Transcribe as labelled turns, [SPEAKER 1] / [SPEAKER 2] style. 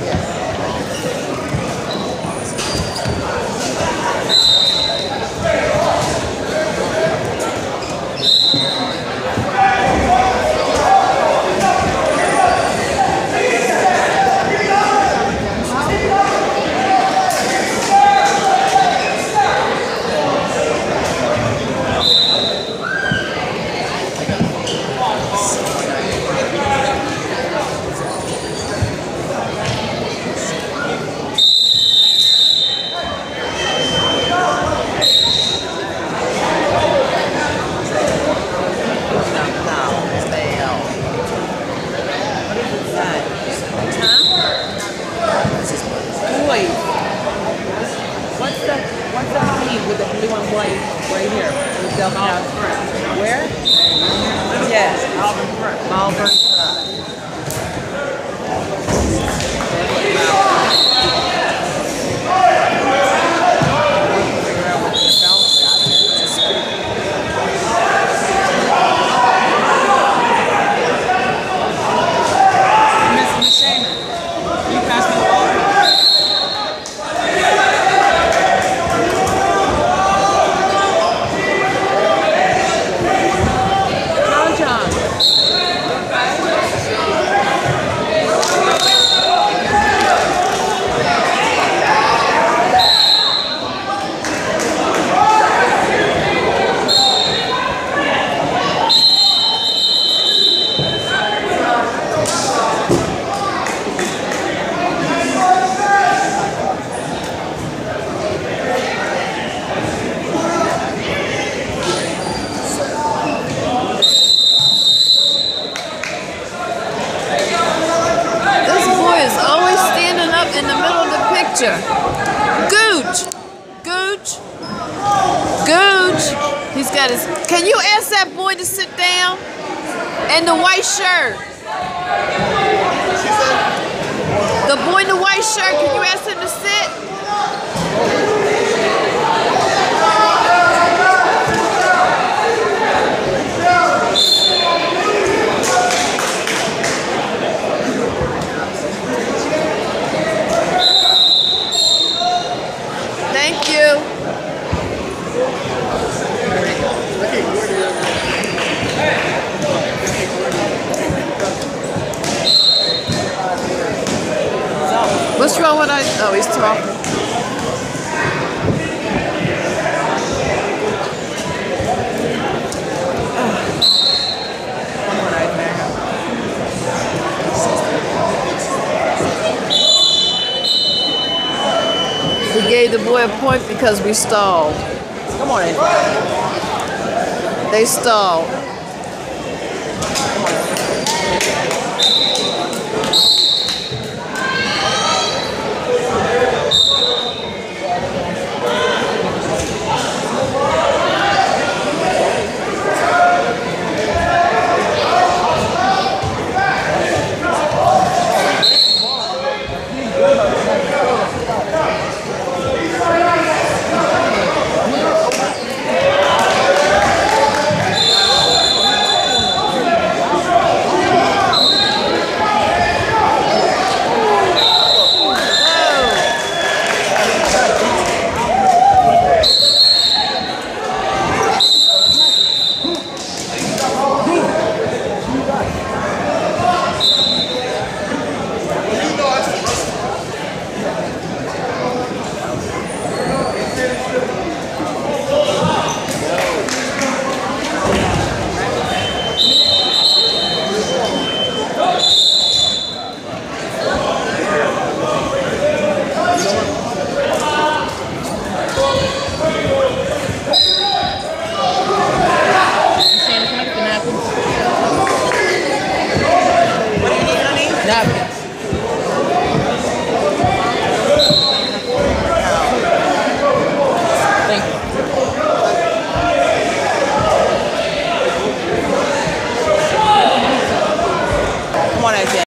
[SPEAKER 1] What's the honey with the blue and white right here? Where? Yes. Malvern in the middle of the picture. Gooch! Gooch! Gooch! He's got his... Can you ask that boy to sit down? And the white shirt. The boy in the white shirt, can you ask him to sit? Thank you. What's wrong with that? Oh, he's talking. We gave the boy a point because we stalled. Come on in. They stalled. Come on.